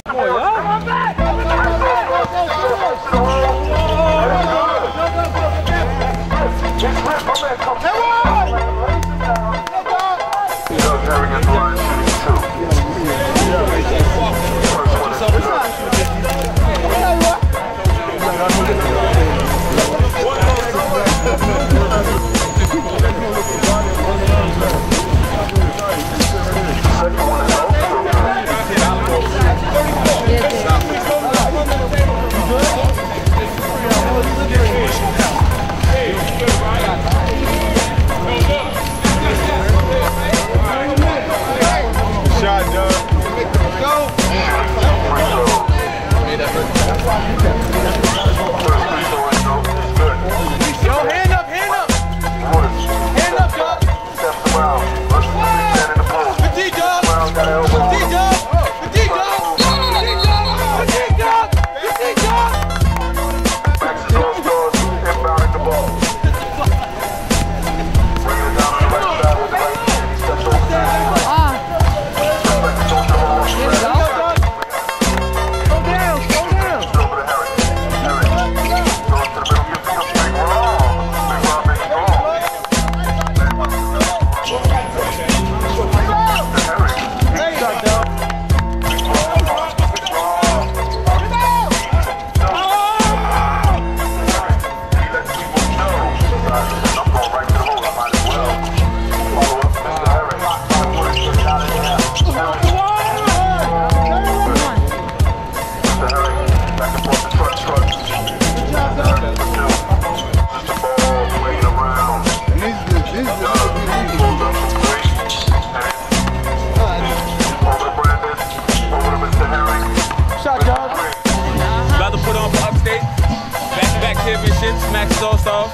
Max Sosa.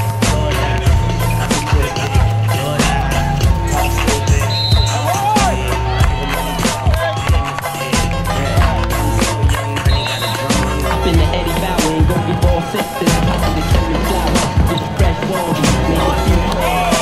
In the Eddie Bauer and go get ball sisters. Hop to the cherry flower, get the fresh ball, make it cute.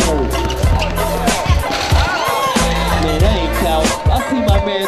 Man, that ain't cow. I see my man.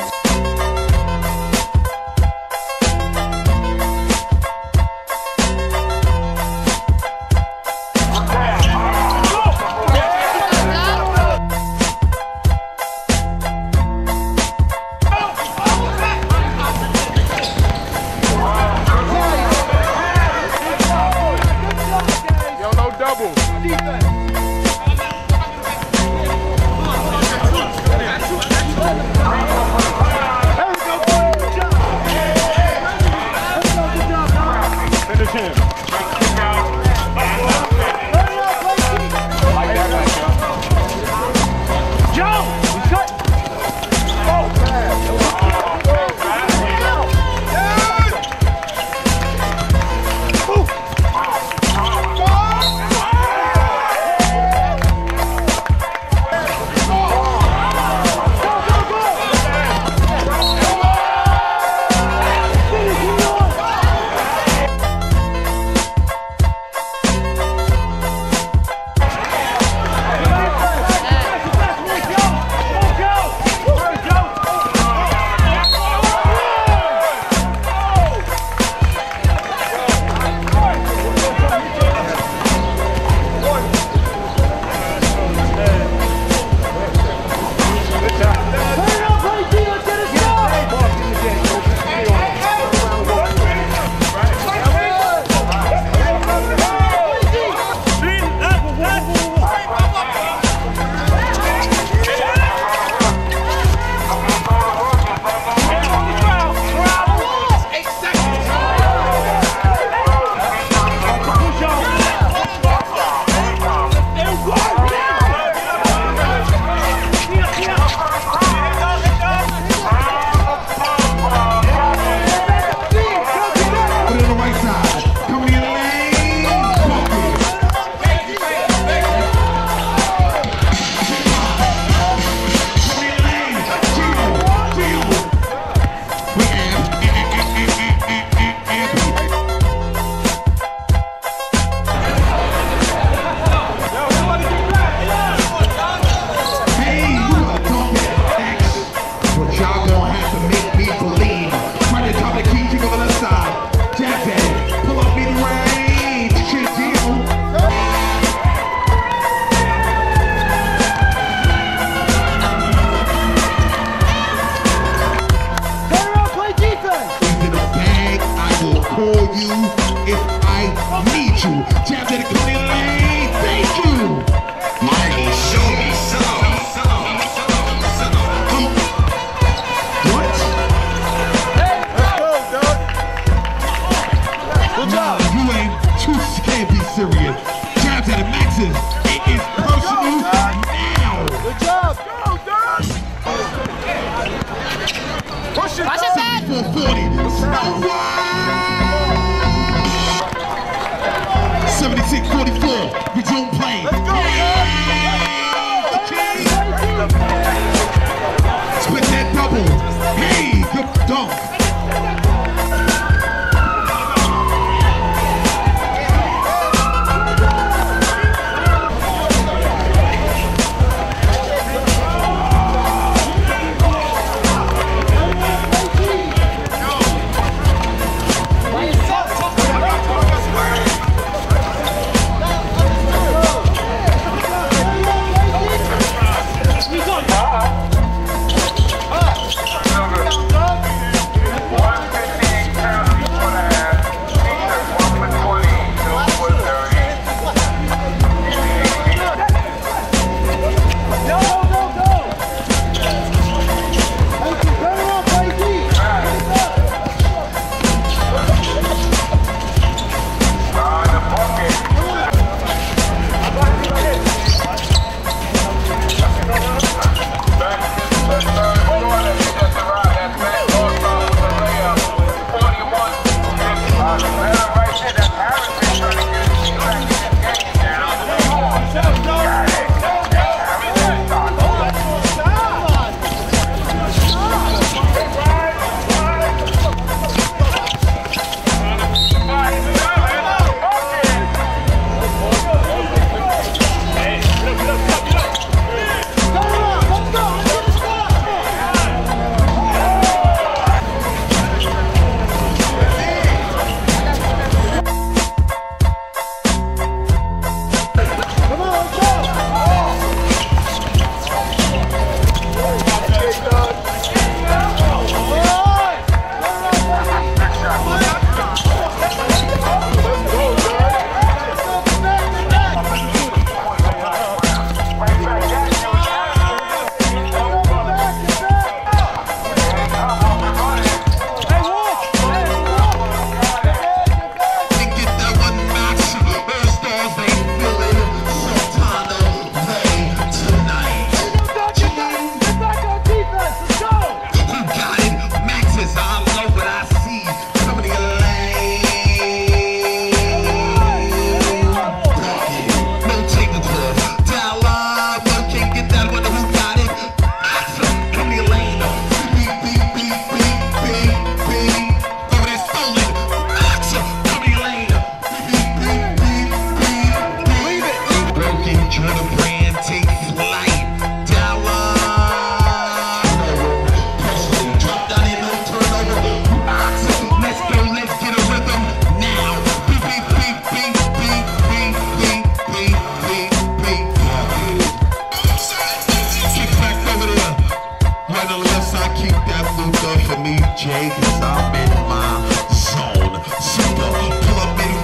DJ, cause I'm in my zone. Super pull-up and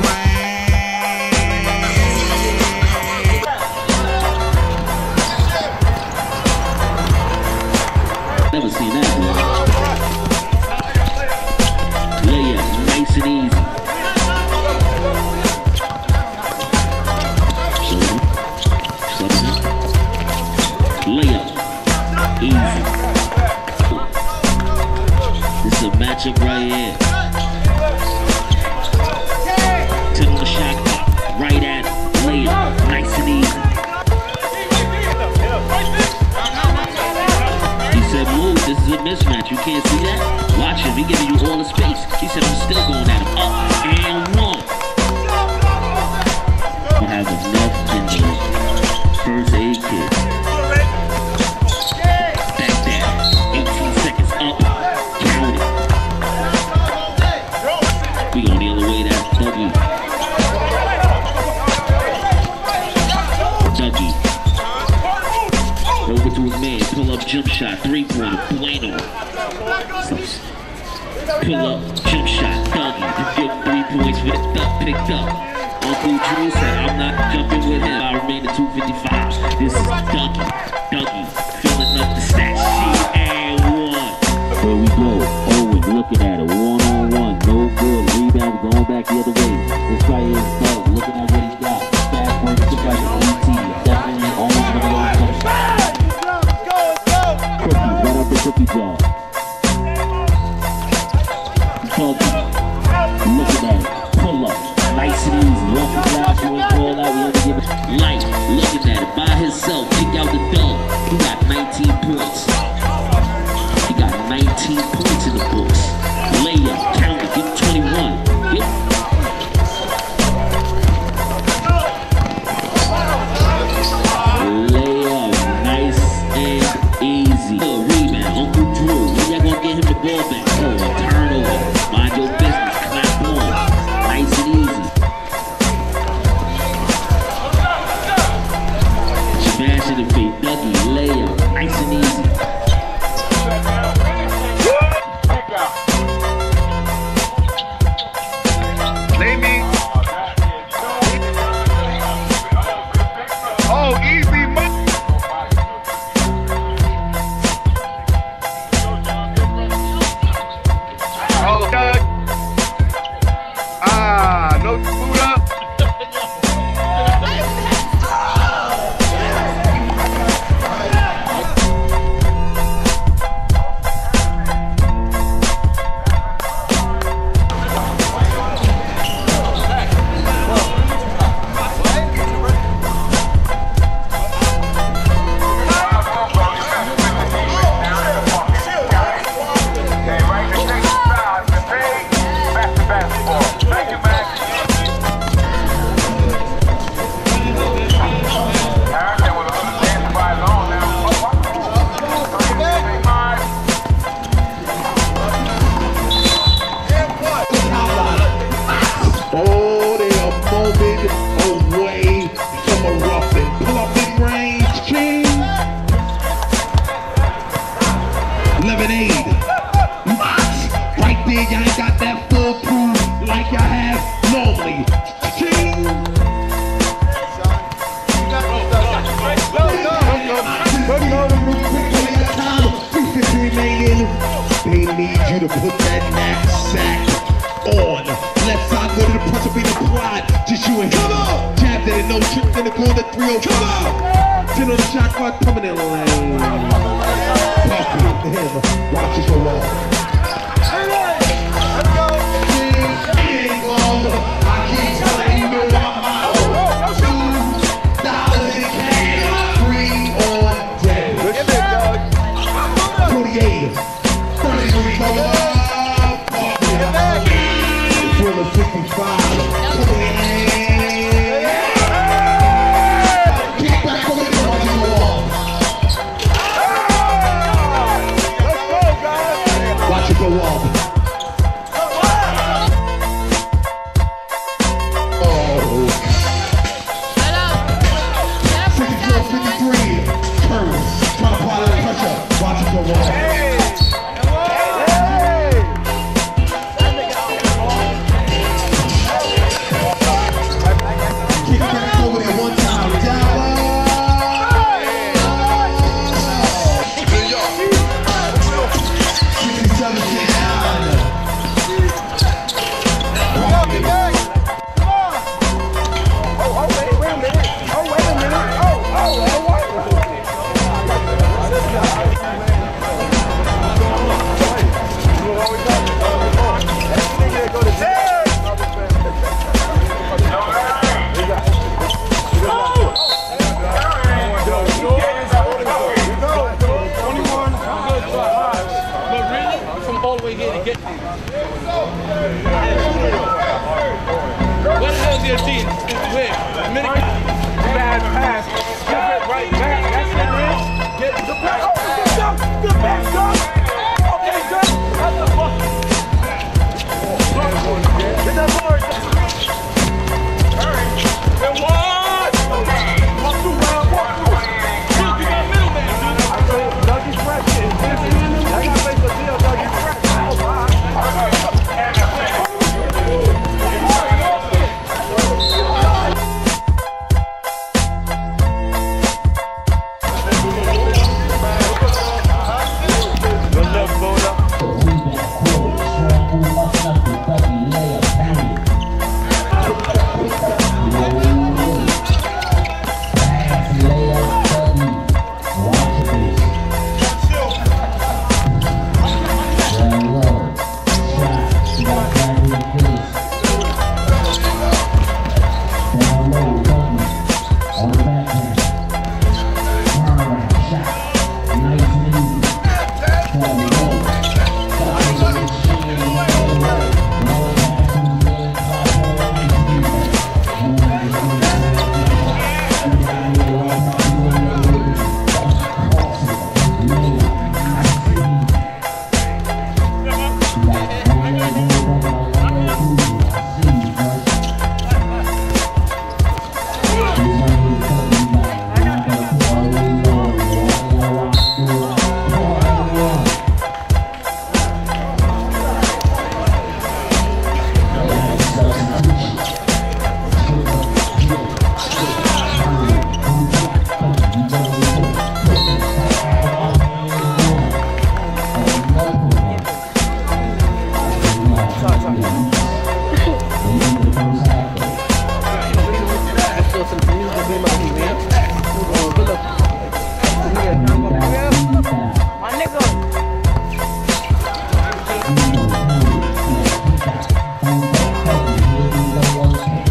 Never seen that one. Layup, nice and easy. Layup, easy. This is a matchup right here. Took the shot, right at it. Layup, nice and easy. He said, move, this is a mismatch. You can't see that? Watch him, he giving you all the space. He said, I'm still going at him. Up and one. I have enough injuries. First aid kit. Back down. 18 seconds up. Count it. We going the other way, that's Dougie. Dougie. Over to his man, pull up, jump shot, three-pointer, Bueno. Pull up, jump shot, Dougie. The good 3 points for the duck picked up. Uncle Drew said, I'm not jumping with him. I remain at 255. This is Dougie. Dougie, filling up the stat sheet and one. There we go. Owen looking at it. One-on-one. No good. Rebound going back the other way. This guy is Doug looking at what he's got. Fast break to like an 18. Definitely almost one of those touchdowns. Cookie, right up the cookie jar. Dougie. Looking at it. Pull up. Nice and easy. Off the glass, you ain't call out. We only give it light. Looking at it by himself. Kick out the dunk. He got 19 points. He got 19 points in the books. Layup, count it, get 21. Get. Layup, nice and easy. Rebound, Uncle Drew. When y'all gonna get him the ball back? Oh, a turnover. Mind your business. Clap on. Nice and easy. Smash in the feet. Dougie, layup. Nice and easy. They need you to put that knapsack on. Left side, go to the press, be the pride. Just you and him. Jab that no trick in the corner, 305. 10 on the shot clock, coming in lane. Puffy, him, watch it go on. I keep telling you, I'm out. $2 in the can, 3 on deck. 28. 33 go up. 65. Watch right back. That's it, man. Get the back. Oh, good dunk. Good back, dunk. Okay, good. That's the fuck. Get that board. All right. And one. Walk through, round. Walk through. Dude, you got middleman, dude. I told Dougie's fresh. I gotta make the deal, Dougie's fresh.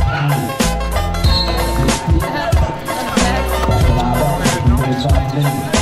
Thank you.